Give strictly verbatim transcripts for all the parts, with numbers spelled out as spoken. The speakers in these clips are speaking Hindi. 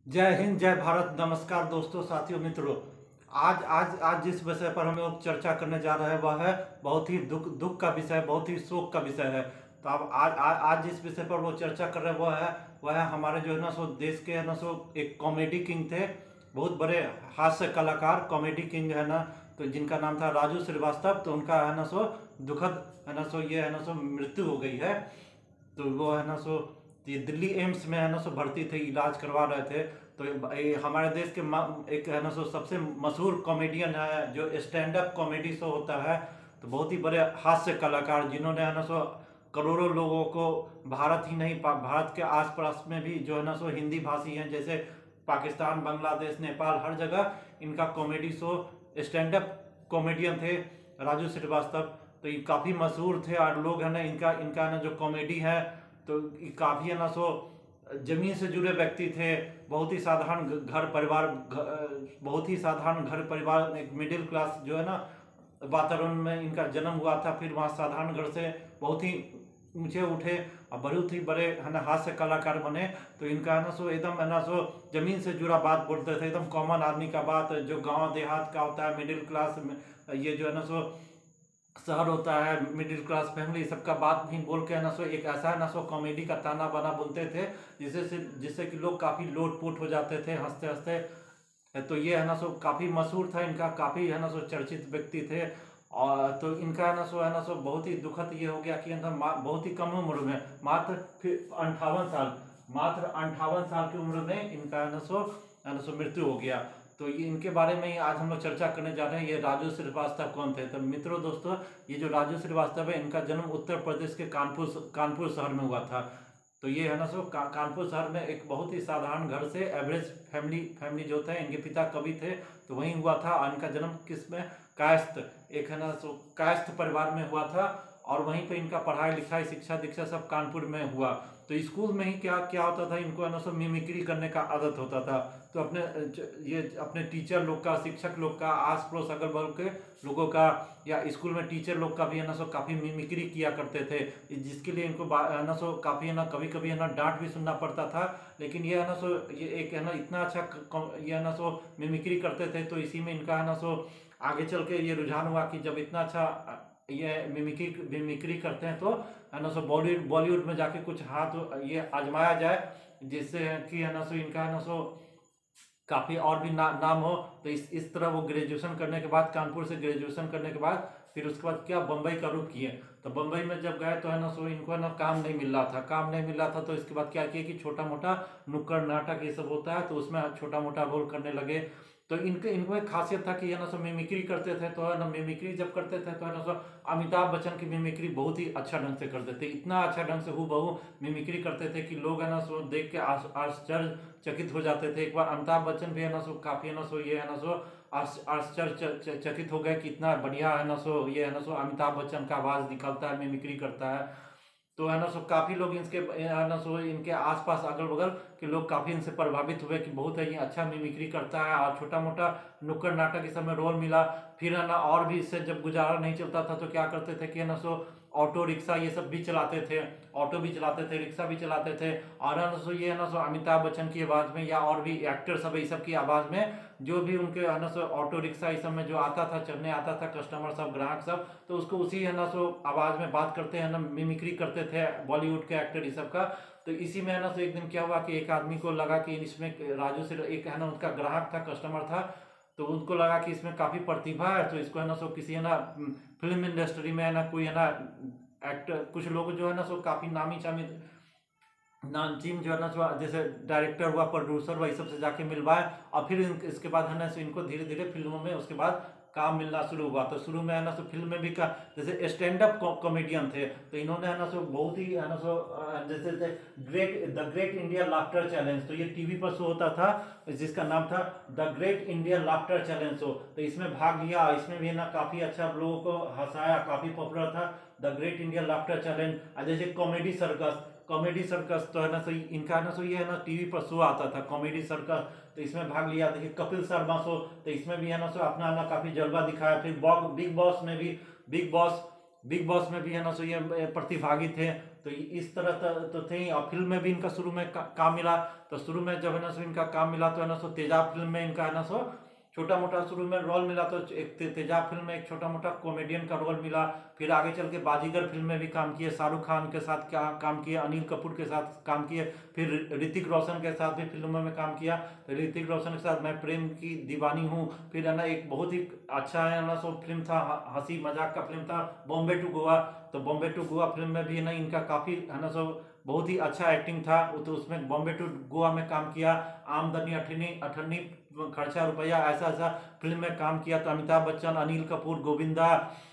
जय हिंद, जय भारत। नमस्कार दोस्तों, साथियों, मित्रों। आज आज आज जिस विषय पर हम लोग चर्चा करने जा रहे हैं वह है बहुत ही दुख दुख का विषय, बहुत ही शोक का विषय है। तो अब आज आज आज जिस विषय पर वो चर्चा कर रहे हैं वह है वह है हमारे जो है ना सो देश के है ना सो एक कॉमेडी किंग थे, बहुत बड़े हास्य कलाकार, कॉमेडी किंग है ना, तो जिनका नाम था राजू श्रीवास्तव। तो उनका है ना सो दुखद है ना सो ये है ना सो मृत्यु हो गई है। तो वो है ना सो ये दिल्ली एम्स में है ना सो भर्ती थे, इलाज करवा रहे थे। तो ये ये हमारे देश के मा- एक है ना सो सबसे मशहूर कॉमेडियन है, जो स्टैंड अप कॉमेडी शो होता है। तो बहुत ही बड़े हास्य कलाकार जिन्होंने है ना सो करोड़ों लोगों को, भारत ही नहीं पा- भारत के आसपास में भी जो है ना सो हिंदी भाषी हैं, जैसे पाकिस्तान, बांग्लादेश, नेपाल, हर जगह इनका comedy show, stand up comedian थे राजू श्रीवास्तव। तो ये काफ़ी मशहूर थे और लोग है ना इनका इनका ना जो कॉमेडी है, तो ये काफ़ी है ना सो जमीन से जुड़े व्यक्ति थे। बहुत ही साधारण घ- घर परिवार, घ- बहुत ही साधारण घर परिवार, एक मिडिल क्लास जो है ना वातावरण में इनका जन्म हुआ था। फिर वहाँ साधारण घर से बहुत ही ऊंचे उठे और बहुत ही बड़े है ना हास्य कलाकार बने। तो इनका है ना सो एकदम है ना सो जमीन से जुड़ा बात बोलते थे, एकदम कॉमन आदमी का बात, जो गांव देहात का होता है, मिडिल क्लास में, ये जो है ना सो शहर होता है, मिडिल क्लास फैमिली, सबका बात भी बोल के है ना सो एक ऐसा है ना सो कॉमेडी का ताना बाना बोलते थे, जिससे से जिससे कि लोग काफ़ी लोटपोट हो जाते थे हंसते हंसते। तो ये है ना सो काफ़ी मशहूर था, इनका काफ़ी है ना सो चर्चित व्यक्ति थे। और तो इनका है ना सो है ना सो बहुत ही दुखद ये हो गया कि है ना मा- बहुत ही कम उम्र में, मात्र फिर अंठावन साल, मात्र अंठावन साल की उम्र में इनका है ना सो है ना सो मृत्यु हो गया। तो ये इनके बारे में ही आज हम लोग चर्चा करने जा रहे हैं, ये राजू श्रीवास्तव कौन थे। तो मित्रों, दोस्तों, ये जो राजू श्रीवास्तव है, इनका जन्म उत्तर प्रदेश के कानपुर कानपुर शहर में हुआ था। तो ये है ना सो का, कानपुर शहर में एक बहुत ही साधारण घर से, एवरेज फैमिली फैमिली जो थे, इनके पिता कवि थे, तो वहीं हुआ था। और इनका जन्म किस में, कायस्थ, एक है ना सो कायस्थ परिवार में हुआ था। और वहीं पे इनका पढ़ाई लिखाई, शिक्षा दीक्षा सब कानपुर में हुआ। तो स्कूल में ही क्या क्या होता था, इनको है ना सो मिमिक्री करने का आदत होता था। तो अपने ये अपने टीचर लोग का, शिक्षक लोग का, आस पड़ोस अगल बगल के लोगों का, या स्कूल में टीचर लोग का भी है ना सो काफ़ी मिमिक्री किया करते थे, जिसके लिए इनको बा- है ना सो काफ़ी है ना कभी कभी है ना डांट भी सुनना पड़ता था। लेकिन ये है ना सो ये एक है ना इतना अच्छा क- क- ये है ना सो मिमिक्री करते थे, तो इसी में इनका है ना सो आगे चल के ये रुझान हुआ कि जब इतना अच्छा अ, ये मिमिक्री मिमिक्री करते हैं, तो है ना सो बॉलीवुड बॉलीवुड में जाके कुछ हाथ ये आजमाया जाए, जिससे कि है ना सो इनका है ना सो काफ़ी और भी ना, नाम हो। तो इस इस तरह वो ग्रेजुएशन करने के बाद, कानपुर से ग्रेजुएशन करने के बाद, फिर उसके बाद क्या बम्बई का रुख किए। तो बम्बई में जब गए तो है ना सो इनको है ना काम नहीं मिल रहा था, काम नहीं मिल रहा था। तो इसके बाद क्या किया कि छोटा मोटा नुक्कड़ नाटक ये सब होता है, तो उसमें छोटा मोटा रोल करने लगे। तो इनके इनको एक खासियत था कि है ना सो मिमिक्री करते थे। तो है ना मिमिक्री जब करते थे तो है ना सो अमिताभ बच्चन की मिमिक्री बहुत ही अच्छा ढंग से करते थे, इतना अच्छा ढंग से हूबहू मिमिक्री करते थे कि लोग है ना सो देख के आश- आश्चर्यचकित हो जाते थे। एक बार अमिताभ बच्चन भी है ना सो काफ़ी है ना सो ये है ना सो आश्च- आश्चर्यचकित हो गए कि इतना बढ़िया है ना सो ये है ना सो अमिताभ बच्चन का आवाज़ निकलता है, मिमिक्री करता है। तो है ना सो काफ़ी लोग इनके है ना सो इनके आसपास अगल बगल के लोग काफ़ी इनसे प्रभावित हुए कि बहुत है ये अच्छा मिमिक्री करता है। और छोटा मोटा नुक्कड़ नाटक इस समय रोल मिला। फिर है ना और भी इससे जब गुजारा नहीं चलता था तो क्या करते थे कि है ना सो ऑटो रिक्शा ये सब भी चलाते थे, ऑटो भी चलाते थे, रिक्शा भी चलाते थे। और है ना सो ये है ना सो अमिताभ बच्चन की आवाज़ में, या और भी एक्टर सब ये सब की आवाज़ में, जो भी उनके है ना सो ऑटो रिक्शा इस सब में जो आता था, चढ़ने आता था, कस्टमर सब, ग्राहक सब, तो उसको उसी है ना सो आवाज़ में बात करते हैं ना, मिमिक्री करते थे बॉलीवुड के एक्टर ये सब का। तो इसी में है ना सो एक दिन क्या हुआ कि एक आदमी को लगा कि इसमें राजू से एक है ना उनका ग्राहक था, कस्टमर था, तो उनको लगा कि इसमें काफ़ी प्रतिभा है, तो इसको है ना सो किसी है ना फिल्म इंडस्ट्री में है ना कोई है ना एक्टर, कुछ लोग जो है ना सो काफ़ी नामी चामी नामचीन जो है ना सो जैसे डायरेक्टर हुआ, प्रोड्यूसर हुआ, इस सब से जाके मिलवाए। और फिर इन, इसके बाद है ना सो इनको धीरे धीरे फिल्मों में उसके बाद काम मिलना शुरू हुआ। तो शुरू में है ना सो फिल्म में भी का जैसे स्टैंड अप कॉमेडियन थे, तो इन्होंने है ना सो बहुत ही है ना सो अ, जैसे great the great India laughter challenge, तो ये टीवी पर शो होता था जिसका नाम था the great India laughter challenge show. तो इसमें भाग लिया, इसमें भी है ना काफ़ी अच्छा लोगों को हंसाया, काफ़ी पॉपुलर था the great India laughter challenge. जैसे कॉमेडी सर्कस, कॉमेडी सर्कस तो है ना सो इनका है ना सो ये है ना टीवी पर शो आता था कॉमेडी सर्कस, तो इसमें भाग लिया। देखिए कपिल शर्मा शो, तो इसमें भी है ना सो अपना ना काफी जलवा दिखाया। फिर बिग बॉस में भी, बिग बॉस बिग बॉस में भी है ना सो ये प्रतिभागी थे। तो इस तरह त- तो थे। और फिल्म में भी इनका शुरू में का, काम मिला। तो शुरू में जब है ना सो इनका काम मिला तो है ना सो तेजाब फिल्म में इनका है ना सो छोटा मोटा शुरू में रोल मिला। तो एक ते- तेजाब फिल्म में एक छोटा मोटा कॉमेडियन का रोल मिला। फिर आगे चल के बाजीगर फिल्म में भी काम किए, शाहरुख खान के साथ क्या काम किए, अनिल कपूर के साथ काम किए। फिर ऋतिक रोशन के साथ भी फिल्मों में काम किया। तो ऋतिक रोशन के साथ मैं प्रेम की दीवानी हूँ। फिर है ना एक बहुत ही अच्छा है ना सो फिल्म था, ह- हंसी मजाक का फिल्म था, बॉम्बे टू गोवा। तो बॉम्बे टू गोवा फिल्म में भी है ना इनका काफ़ी है ना सो बहुत ही अच्छा एक्टिंग था। तो उसमें बॉम्बे टू गोवा में काम किया। आमदनी अठन्नी अठन्नी खर्चा रुपया ऐसा ऐसा फिल्म में काम किया। तो अमिताभ बच्चन, अनिल कपूर, गोविंदा,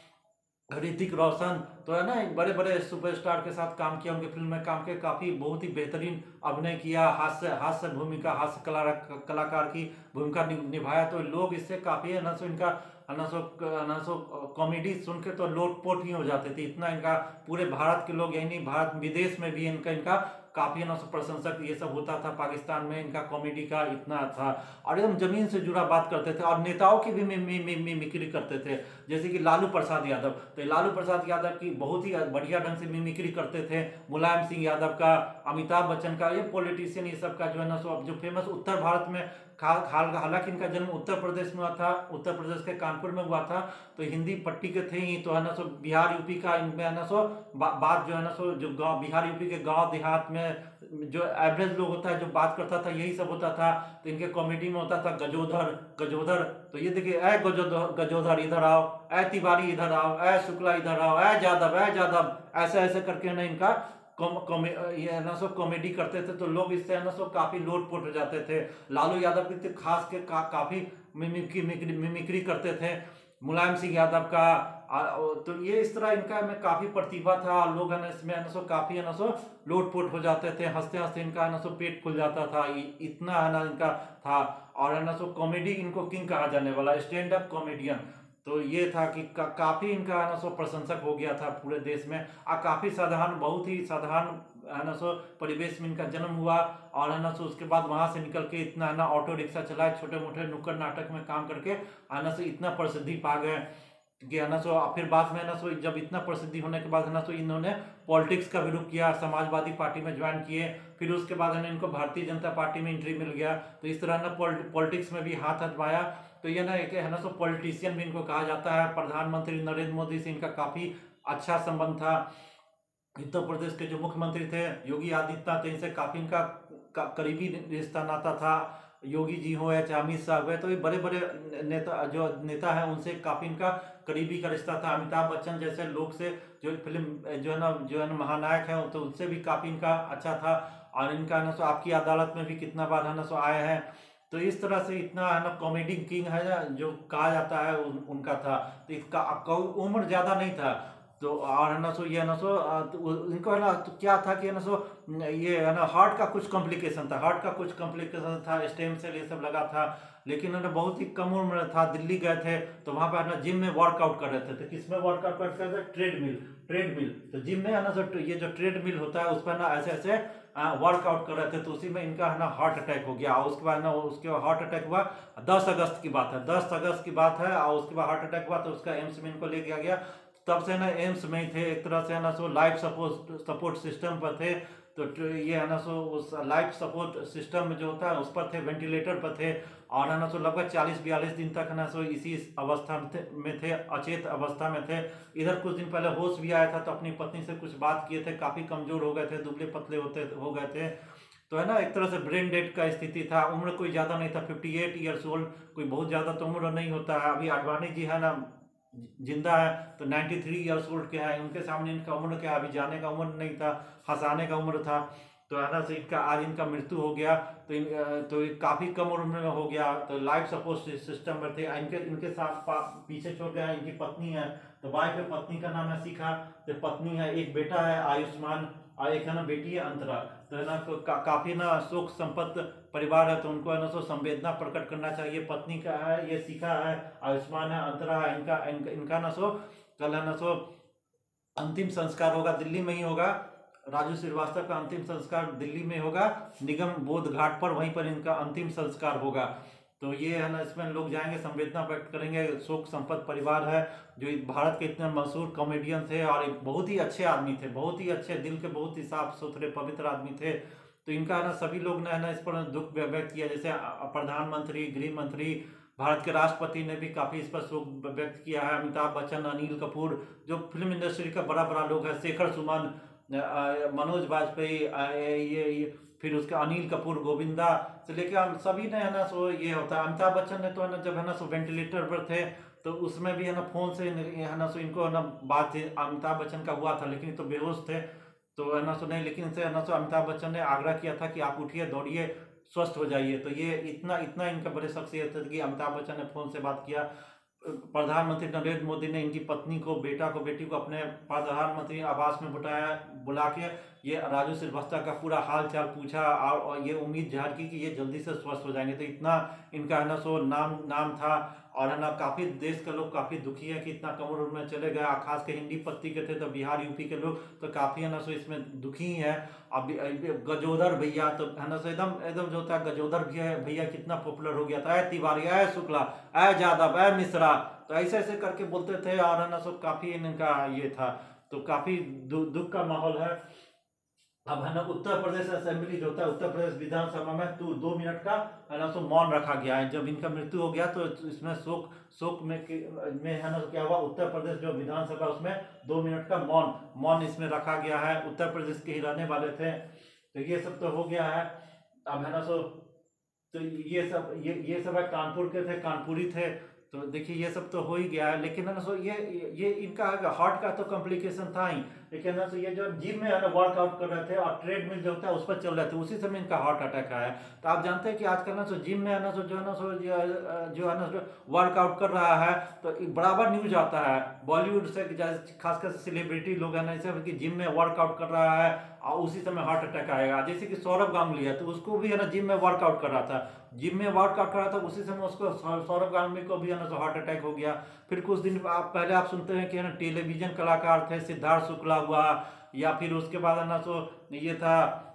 ऋतिक रोशन, तो है ना एक बड़े बड़े सुपरस्टार के साथ काम किया। उनके फिल्म में काम किया, काफ़ी बहुत ही बेहतरीन अभिनय किया। हास्य हास्य भूमिका, हास्य कला कलाकार की भूमिका नि- निभाया। तो लोग इससे काफ़ी है ना सो इनका है ना सो है ना सो कॉमेडी सुन के तो लोटपोट ही हो जाते थे। इतना इनका पूरे भारत के लोग, यही नहीं भारत विदेश में भी इनका इनका काफ़ी है ना सो प्रशंसक ये सब होता था। पाकिस्तान में इनका कॉमेडी का इतना था, और एकदम जमीन से जुड़ा बात करते थे। और नेताओं की भी मि, मि, मि, मि, मिमिक्री करते थे, जैसे कि लालू प्रसाद यादव। तो लालू प्रसाद यादव की बहुत ही बढ़िया ढंग से मिमिक्री करते थे। मुलायम सिंह यादव का, अमिताभ बच्चन का, ये पॉलिटिशियन ये सब का जो है ना सो अब जो फेमस उत्तर भारत में खाल खाल हालांकि इनका जन्म उत्तर प्रदेश में हुआ था, उत्तर प्रदेश के कानपुर में हुआ था। तो हिंदी पट्टी के थे ही। तो है ना सो बिहार यूपी का इनमें है ना सो बा, बात जो है ना सो जो गाँव बिहार यूपी के गाँव देहात में जो एवरेज लोग होता है जो बात करता था यही सब होता था। तो इनके कॉमेडी में होता था गजोधर गजोधर। तो ये देखिए, ए गजोधर गजोधर इधर आओ, ए तिवारी इधर आओ, ए शुक्ला इधर आओ, ए जादव ए जादव, ऐसे ऐसे करके ना इनका कॉम कॉमे ये है ना सो कॉमेडी करते थे। तो लोग इससे है ना सो काफी लोटपोट हो जाते थे। लालू यादव की तो खास के का, काफी मिमिक्री मिमिक्री मिमिक्री करते थे। मुलायम सिंह यादव का आ, तो ये इस तरह इनका में काफी प्रतिभा था। लोग है ना इसमें है ना सो काफी है ना सो लोटपोट हो जाते थे, हंसते हंसते इनका है ना सो पेट फूल जाता था। इ- इतना है ना इनका था। और है ना सो कॉमेडी इनको किंग कहा जाने वाला, स्टैंड अप कॉमेडियन। तो ये था कि का, काफी इनका है ना सो प्रशंसक हो गया था पूरे देश में। आ काफी साधारण, बहुत ही साधारण है ना सो परिवेश में इनका जन्म हुआ। और है ना सो उसके बाद वहां से निकल के इतना है ना ऑटो रिक्शा चलाए, छोटे मोटे नुक्कड़ नाटक में काम करके है ना सो इतना प्रसिद्धि पा गए कि है ना सो फिर बाद में है ना सो जब इतना प्रसिद्धि होने के बाद है ना सो इन्होंने पॉलिटिक्स का भी रुख किया, समाजवादी पार्टी में ज्वाइन किए। फिर उसके बाद है ना इनको भारतीय जनता पार्टी में एंट्री मिल गया। तो इस तरह ना पॉलिटिक्स में भी हाथ आजमाया। तो ये ना एक है ना सो पॉलिटिशियन भी इनको कहा जाता है। प्रधानमंत्री नरेंद्र मोदी से इनका काफी अच्छा संबंध था। उत्तर प्रदेश के जो मुख्यमंत्री थे योगी आदित्यनाथ, इनसे काफी इनका का, करीबी रिश्ता नाता था। योगी जी हो या चाहे अमित शाह हुए, तो ये बड़े बड़े नेता जो नेता है उनसे काफी इनका करीबी का रिश्ता था। अमिताभ बच्चन जैसे लोग से जो फिल्म जो है ना जो है ना महानायक है, तो उनसे भी काफी इनका अच्छा था। और इनका ना सो आपकी अदालत में भी कितना बार है ना सो आए हैं। तो इस तरह से इतना है ना कॉमेडी किंग है ना जो कहा जाता है उन, उनका था। तो इसका उम्र ज्यादा नहीं था। तो और है ना सो ये है ना सो आ, तो वो- इनको है ना तो क्या था कि है ना सो ये है ना हार्ट का कुछ कॉम्प्लिकेशन था, हार्ट का कुछ कॉम्प्लिकेशन था, स्टेम सेल ये सब लगा था। लेकिन है ना बहुत ही कम उम्र में था, दिल्ली गए थे तो वहां पर है ना जिम में वर्कआउट कर रहे थे। तो किस में वर्कआउट कर रहे थे? ट्रेडमिल ट्रेडमिल तो जिम में है ना सो ये जो ट्रेडमिल होता है उस पर ना ऐसे ऐसे वर्कआउट कर रहे थे। तो उसी में इनका है ना हार्ट अटैक हो गया। और उसके बाद ना उसके बाद हार्ट अटैक हुआ। दस अगस्त की बात है, दस अगस्त की बात है। और उसके बाद हार्ट अटैक हुआ तो उसका एम्स में इनको ले गया गया। तब से ना एम्स में ही थे, एक तरह से है ना so life support support system पर थे। तो ये है ना सो उस लाइफ सपोर्ट सिस्टम में जो होता है उस पर थे, वेंटिलेटर पर थे। और है ना सो लगभग चालीस बयालीस दिन तक है ना सो इसी अवस्था में थे, में थे अचेत अवस्था में थे। इधर कुछ दिन पहले होश भी आया था तो अपनी पत्नी से कुछ बात किए थे, काफी कमजोर हो गए थे, दुबले पतले होते हो गए थे। तो है ना एक तरह से ब्रेन डेड का स्थिति था। उम्र कोई ज्यादा नहीं था, फिफ्टी एट ईयर्स ओल्ड, कोई बहुत ज्यादा तो उम्र नहीं होता है। अभी आडवाणी जी है ना जिंदा है तो नाइन्टी थ्री ईयर्स ओल्ड के हैं, उनके सामने इनका उम्र क्या, अभी जाने का उम्र नहीं था, हंसाने का उम्र था। तो है ना से इनका आज इनका मृत्यु हो गया। तो इन तो काफी कम उम्र में हो गया। तो लाइफ सपोर्ट सिस्टम में थे। इनके इनके साथ पीछे छोड़ गया इनकी पत्नी है। तो वाइफ है, पत्नी का नाम है शिखा। तो पत्नी है, एक बेटा है आयुष्मान, और एक है ना बेटी है अंतरा। तो है ना का, काफी ना शोक संपन्न परिवार है। तो उनको है ना सो संवेदना प्रकट करना चाहिए। पत्नी का है, ये शिखा है, आयुष्मान है, अंतरा है। इनका इनका, इनका ना सो कल है ना सो अंतिम संस्कार होगा, दिल्ली में ही होगा। राजू श्रीवास्तव का अंतिम संस्कार दिल्ली में होगा, निगम बोध घाट पर, वहीं पर इनका अंतिम संस्कार होगा। तो ये है ना, इसमें लोग जाएंगे, संवेदना व्यक्त करेंगे। शोक संपन्न परिवार है, जो भारत के इतने मशहूर कॉमेडियन थे और एक बहुत ही अच्छे आदमी थे, बहुत ही अच्छे दिल के, बहुत ही साफ सुथरे पवित्र आदमी थे। तो इनका है ना सभी लोग ने है ना इस पर दुख व्यक्त किया। जैसे प्रधानमंत्री, गृह मंत्री, भारत के राष्ट्रपति ने भी काफ़ी इस पर शोक व्यक्त किया है। अमिताभ बच्चन, अनिल कपूर, जो फिल्म इंडस्ट्री का बड़ा बड़ा लोग है, शेखर सुमन, मनोज वाजपेयी, ये, ये फिर उसके अनिल कपूर, गोविंदा से लेकर सभी ने है ना सो ये होता है। अमिताभ बच्चन ने तो है ना जब है ना सो वेंटिलेटर पर थे तो उसमें भी है ना फोन से है ना सो इनको है ना बात अमिताभ बच्चन का हुआ था, लेकिन तो बेहोश थे तो है ना सो नहीं, लेकिन से है ना सो अमिताभ बच्चन ने आग्रह किया था कि आप उठिए, दौड़िए, स्वस्थ हो जाइए। तो ये इतना इतना इनका बड़े शख्सियत है कि अमिताभ बच्चन ने फोन से बात किया। प्रधानमंत्री नरेंद्र मोदी ने इनकी पत्नी को, बेटा को, बेटी को अपने प्रधानमंत्री आवास में बुलाया, बुला के ये राजू श्रीवास्तव का पूरा हाल चाल पूछा और, और ये उम्मीद जाहिर की कि ये जल्दी से स्वस्थ हो जाएंगे। तो इतना इनका है ना सो नाम नाम था और है ना काफ़ी देश के लोग काफ़ी दुखी है कि इतना कम उम्र में चले गए। खास के हिंदी पत्ती के थे तो बिहार यूपी के लोग तो काफ़ी है ना सो इसमें दुखी ही है। अब गजोदर भैया तो है ना सो एकदम एकदम जो होता है, गजोदर भैया भैया कितना पॉपुलर हो गया था, ऐ तिवारी, ऐ शुक्ला, ऐ यादव, ऐ मिश्रा, तो ऐसे ऐसे करके बोलते थे और है ना सो काफ़ी इनका ये था। तो काफ़ी दुख का माहौल है। अब है ना उत्तर प्रदेश असेंबली जो होता है, उत्तर प्रदेश विधानसभा में तो दो मिनट का है ना सो मौन रखा गया है। जब इनका मृत्यु हो गया तो इसमें शोक शोक में में है ना क्या हुआ, उत्तर प्रदेश जो विधानसभा उसमें दो मिनट का मौन मौन इसमें रखा गया है। उत्तर प्रदेश के ही रहने वाले थे। तो ये सब तो हो गया है। अब है ना सो तो ये सब ये ये सब है कानपुर के थे, कानपुरी थे। तो देखिए ये सब तो हो ही गया है, लेकिन है ना सो ये ये इनका हार्ट का तो कॉम्प्लिकेशन था ही, लेकिन ना सो ये जो जिम में है ना वर्कआउट कर रहे थे और ट्रेडमिल जो होता है उस पर चल रहे थे, उसी समय इनका हार्ट अटैक आया। तो आप जानते हैं कि आजकल ना सो जिम में है ना सो जो है ना सो जो है ना सो वर्कआउट कर रहा है तो बराबर न्यूज आता है बॉलीवुड से, खासकर सेलिब्रिटी लोग है ना इसे कि जिम में वर्कआउट कर रहा है और उसी समय हार्ट अटैक आएगा। जैसे कि सौरभ गांगुली है तो उसको भी है ना जिम में वर्कआउट कर रहा था, जिम में वर्कआउट कर रहा था उसी समय उसको सौरभ गांगुली को भी है ना तो हार्ट अटैक हो गया। फिर कुछ दिन आप पहले आप सुनते हैं कि है ना टेलीविजन कलाकार थे, सिद्धार्थ शुक्ला हुआ, या फिर उसके बाद है ना सो ये था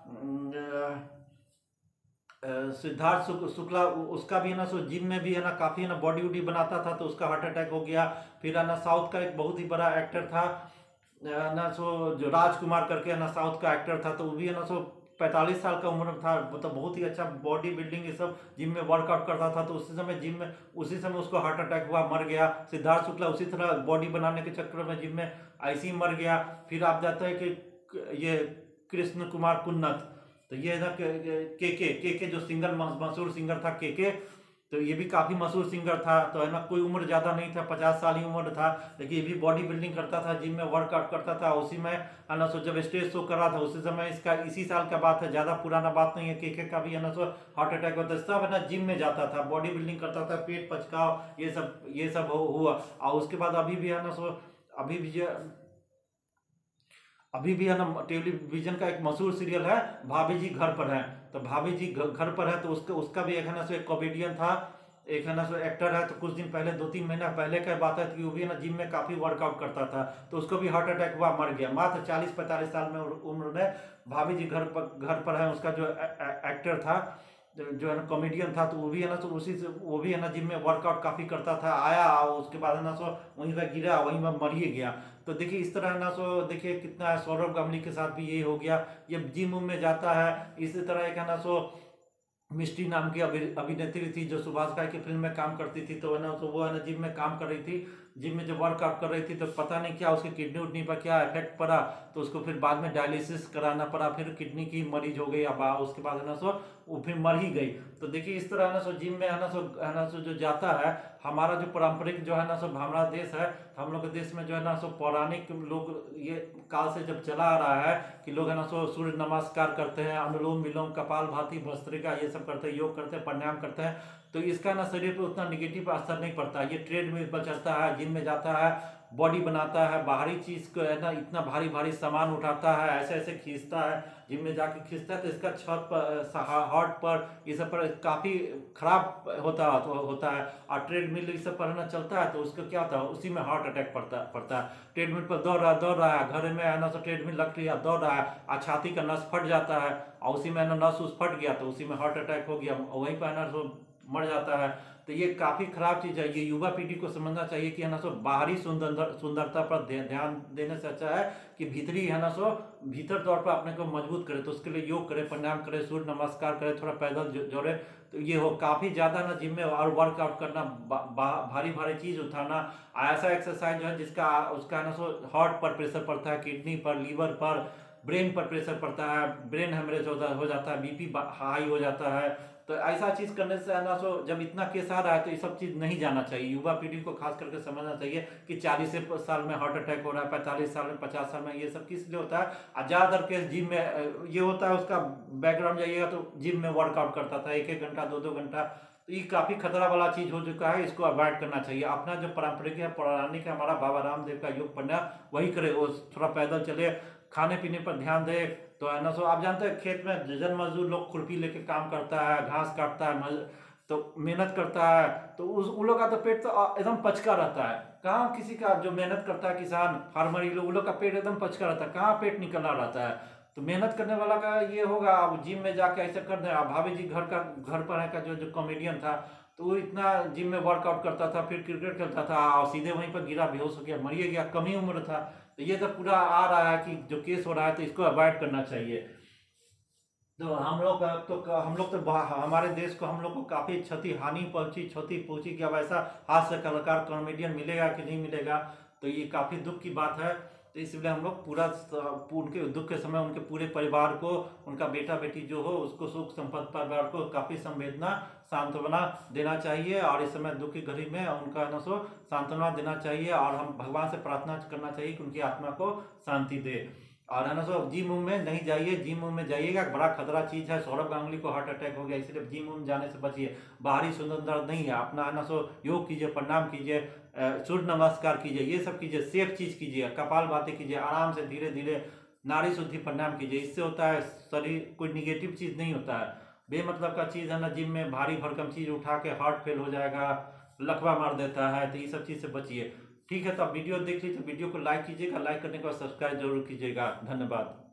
सिद्धार्थ शुक्ला, उसका भी है ना सो जिम में भी है ना काफ़ी है ना बॉडी वॉडी बनाता था तो उसका हार्ट अटैक हो गया। फिर है ना साउथ का एक बहुत ही बड़ा एक्टर था ना सो जो राजकुमार करके है ना साउथ का एक्टर था, तो वो भी है ना सो पैंतालीस साल का उम्र था, मतलब बहुत ही अच्छा बॉडी बिल्डिंग ये सब जिम में वर्कआउट करता था। तो उसी समय जिम में उसी समय उसको हार्ट अटैक हुआ, मर गया। सिद्धार्थ शुक्ला उसी तरह बॉडी बनाने के चक्कर में जिम में ऐसे ही मर गया। फिर आप जाते हैं कि ये कृष्ण कुमार कुन्नत, तो ये ना के के के के जो सिंगर मशहूर सिंगर था के के, तो ये भी काफ़ी मशहूर सिंगर था। तो है ना कोई उम्र ज़्यादा नहीं था, पचास साल ही उम्र था, लेकिन ये भी बॉडी बिल्डिंग करता था, जिम में वर्कआउट करता था। उसी में है ना सो जब स्टेज शो कर रहा था उसी समय, इसका इसी साल का बात है, ज़्यादा पुराना बात नहीं है, केके का भी है ना सो हार्ट अटैक होता है। सब है ना जिम में जाता था, बॉडी बिल्डिंग करता था, पेट पचकाव ये सब ये सब हुआ। और उसके बाद अभी भी है ना सो अभी भी अभी भी है ना टेलीविजन का एक मशहूर सीरियल है भाभी जी घर पर है, तो भाभी जी घर पर है तो उसका उसका भी एक है ना सो एक कॉमेडियन था, एक है ना सो एक्टर है। तो कुछ दिन पहले दो तीन महीना पहले का बात है कि वो भी ना जिम में काफ़ी वर्कआउट करता था तो उसको भी हार्ट अटैक हुआ, मर गया मात्र चालीस पैंतालीस साल में उम्र में। भाभी जी घर पर घर पर है उसका जो एक्टर था जो है ना कॉमेडियन था, तो वो भी है ना सो उसी से वो भी है ना जिम में वर्कआउट काफ़ी करता था, आया और उसके बाद है ना सो वहीं पर गिरा, वहीं पर मर ही गया। तो देखिए इस तरह है ना सो देखिए कितना है, सौरभ गांगुली के साथ भी यही हो गया, ये जिम में जाता है। इसी तरह एक है ना सो मिष्टी नाम की अभिनेत्री थी जो सुभाष घाई की फिल्म में काम करती थी, तो है ना तो वो है ना जिम में काम कर रही थी, जिम में जब वर्कआउट कर रही थी तो पता नहीं क्या उसकी किडनी उडनी पर क्या इफेक्ट पड़ा, तो उसको फिर बाद में डायलिसिस कराना पड़ा, फिर किडनी की मरीज हो गई, अब उसके बाद है ना सो वो फिर मर ही गई। तो देखिए इस तरह है ना सो जिम में है ना सो है ना सो जो जाता है, हमारा जो पारंपरिक जो है ना सो हमारा देश है, हम लोग के देश में जो है ना सो पौराणिक लोग ये काल से जब चला आ रहा है कि लोग है ना सो सूर्य नमस्कार करते हैं, अनुलोम विलोम, कपाल भाती, भस्त्रिका ये सब करते हैं, योग करते हैं, प्राणायाम करते हैं, तो इसका ना शरीर पर उतना निगेटिव असर नहीं पड़ता। ये ट्रेडमिल पर चलता है, जिम में जाता है, बॉडी बनाता है, बाहरी चीज़ को है ना इतना भारी भारी सामान उठाता है, ऐसे ऐसे खींचता है, जिम में जाके खींचता है, तो इसका छत पर, हार्ट पर, ये सब पर काफ़ी खराब होता होता है। और ट्रेडमिल ये सब पर ना चलता है तो उसका क्या होता है, उसी में हार्ट अटैक पड़ता पड़ता है। ट्रेडमिल पर दौड़ रहा दौड़ रहा है, घर में है ना तो ट्रेडमिल लग रही है, दौड़ रहा है और छाती का नस फट जाता है और उसी में ना नस उस फट गया तो उसी में हार्ट अटैक हो गया। वहीं पर है ना तो मर जाता है। तो ये काफ़ी खराब चीज़ है। ये युवा पीढ़ी को समझना चाहिए कि है ना सो बाहरी सुंदर सुंदरता पर ध्यान देने से अच्छा है कि भीतरी है ना सो भीतर तौर पर अपने को मजबूत करे। तो उसके लिए योग करे, प्राणायाम करे, सूर्य नमस्कार करे, थोड़ा पैदल जोड़े। तो ये हो काफ़ी ज़्यादा ना जिम में और वर्कआउट करना, भारी भारी चीज़ उठाना, ऐसा एक्सरसाइज जो है जिसका उसका है ना सो हार्ट पर प्रेशर पड़ता है, किडनी पर, लीवर पर, ब्रेन पर प्रेशर पड़ता है, ब्रेन हेमरेज हो जाता है, बीपी हाई हो जाता है। तो ऐसा चीज़ करने से है ना सो जब इतना केस आ रहा है तो ये सब चीज़ नहीं जाना चाहिए। युवा पीढ़ी को खास करके समझना चाहिए कि चालीस साल में हार्ट अटैक हो रहा है, पैंतालीस साल में, पचास साल में, ये सब किस लिए होता है। और ज़्यादातर केस जिम में ये होता है। उसका बैकग्राउंड जाइएगा तो जिम में वर्कआउट करता था एक एक घंटा, दो दो घंटा। तो ये काफ़ी खतरा वाला चीज़ हो चुका है, इसको अवॉइड करना चाहिए। अपना जो पारंपरिक है, पौराणिक है, हमारा बाबा रामदेव का योग प्राणायाम वही करे। वो थोड़ा पैदल चले, खाने पीने पर ध्यान दे। तो है ना सो आप जानते हैं खेत में जन मजदूर लोग खुरपी लेके काम करता है, घास काटता है, तो मेहनत करता है। तो उस उन लोग का तो पेट तो एकदम पचका रहता है। कहाँ किसी का जो मेहनत करता है किसान फार्मर, ये लोग उन लोग का पेट एकदम पचका रहता है, कहाँ पेट निकला रहता है। तो मेहनत करने वाला का ये होगा। अब जिम में जाके ऐसे कर दे। अब भाभी जी घर का घर पर है का जो जो कॉमेडियन था, तो वो इतना जिम में वर्कआउट करता था, फिर क्रिकेट खेलता था और सीधे वहीं पर गिरा, बेहोश हो गया, मरिए गया, कम ही उम्र था। तो ये सब पूरा आ रहा है कि जो केस हो रहा है, तो इसको अवॉइड करना चाहिए। तो हम लोग तो हम लोग तो हमारे देश को हम लोग को काफ़ी क्षति हानि पहुंची क्षति पहुंची कि अब ऐसा हास्य कलाकार कॉमेडियन मिलेगा कि नहीं मिलेगा। तो ये काफ़ी दुख की बात है। तो इसलिए हम लोग पूरा उनके दुख के समय उनके पूरे परिवार को, उनका बेटा बेटी जो हो उसको, सुख संपत्ति परिवार को काफ़ी संवेदना सांत्वना देना चाहिए। और इस समय दुख की घड़ी में उनका न सो सांत्वना देना चाहिए। और हम भगवान से प्रार्थना करना चाहिए कि उनकी आत्मा को शांति दे। और है ना सो जिम उम में नहीं जाइए। जिम उम में जाइएगा बड़ा खतरा चीज़ है। सौरभ गांगुली को हार्ट अटैक हो गया, इसलिए जिम उम जाने से बचिए। बाहरी सुंदर नहीं है, अपना है ना सो योग कीजिए, प्रणाम कीजिए, सूर्य नमस्कार कीजिए, ये सब कीजिए, सेफ चीज़ कीजिए, कपाल बातें कीजिए, आराम से धीरे धीरे नाड़ी शुद्धि प्राणायाम कीजिए। इससे होता है शरीर कोई निगेटिव चीज़ नहीं होता है। बेमतलब का चीज़ है ना जिम में भारी भरकम चीज़ उठा के हार्ट फेल हो जाएगा, लकवा मार देता है। तो ये सब चीज़ से बचिए। ठीक है, तो आप वीडियो देख लीजिए, वीडियो को लाइक कीजिएगा, लाइक करने के बाद सब्सक्राइब जरूर कीजिएगा। धन्यवाद।